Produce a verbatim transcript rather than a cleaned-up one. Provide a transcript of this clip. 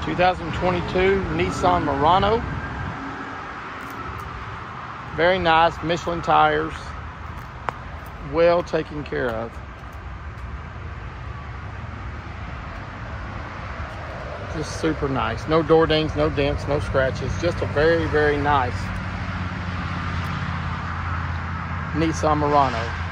two thousand twenty-two Nissan Murano. Very nice, Michelin tires, well taken care of. Just super nice. No door dings, no dents, no scratches. Just a very, very nice Nissan Murano.